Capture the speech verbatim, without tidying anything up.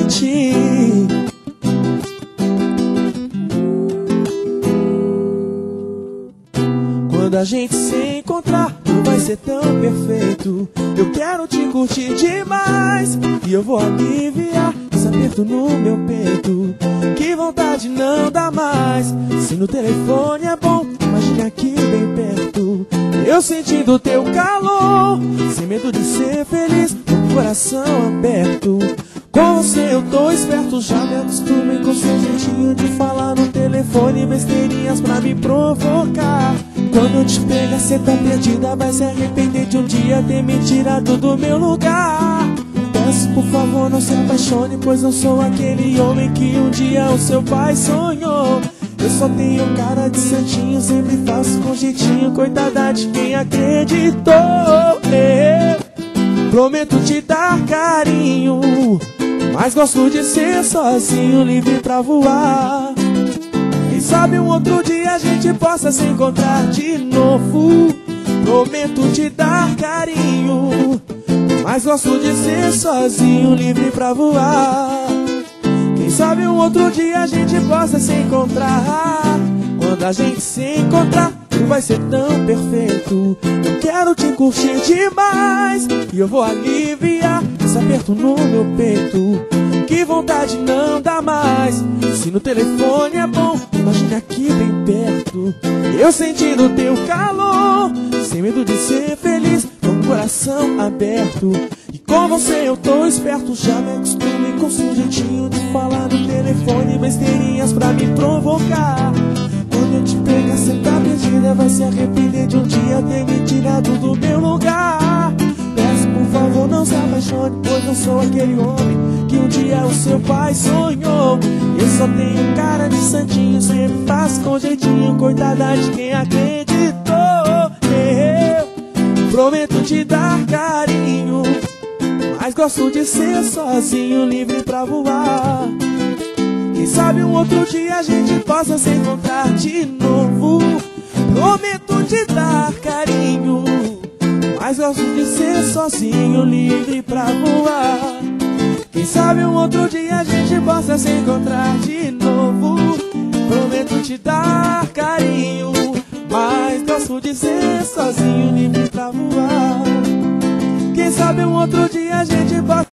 ti. Quando a gente se encontrar, tudo vai ser tão perfeito. Eu quero te curtir demais e eu vou aliviar esse aperto no meu peito. Que vontade não dá mais. Se no telefone é bom, imagine aqui bem perto. Eu sentindo teu calor, sem medo de ser feliz, com o coração aberto. Com você eu tô esperto, já me acostumei com seu jeitinho de falar no telefone, besteirinhas pra me provocar. Quando eu te pegar, cê tá perdida, vai se arrepender de um dia ter me tirado do meu lugar. Peço, por favor, não se apaixone, pois eu sou aquele homem que um dia o seu pai sonhou. Eu só tenho cara de santinho, sempre faço com jeitinho, coitada de quem acreditou. É, prometo te dar carinho, mas gosto de ser sozinho, livre pra voar. Quem sabe um outro dia a gente possa se encontrar de novo. Prometo te dar carinho, mas gosto de ser sozinho, livre pra voar. Quem sabe um outro dia a gente possa se encontrar. Quando a gente se encontrar, tudo vai ser tão perfeito. Eu quero te curtir demais e eu vou aliviar esse aperto no meu peito. Que vontade não dá mais. Se no telefone é bom, imagine aqui bem perto. Eu sentindo teu calor, sem medo de ser feliz, com o coração aberto. E com você eu tô esperto, já me acostumei com seu jeitinho de falar no telefone, besteirinhas pra me provocar. Quando eu te pegar, cê tá perdida, vai se arrepender de um dia ter me tirado do meu lugar. Peço, por favor, não se apaixone, pois não sou aquele homem que um dia o seu pai sonhou. Eu só tenho cara de santinho, sempre faço com jeitinho, coitada de quem acreditou. Eu prometo te dar carinho, mas gosto de ser sozinho, livre pra voar. Quem sabe um outro dia a gente possa se encontrar de novo. Prometo te dar carinho, mas gosto de ser sozinho, livre pra voar. Quem sabe um outro dia a gente possa se encontrar de novo. Prometo te dar carinho, mas gosto de ser sozinho, livre pra voar. Quem sabe um outro dia a gente possa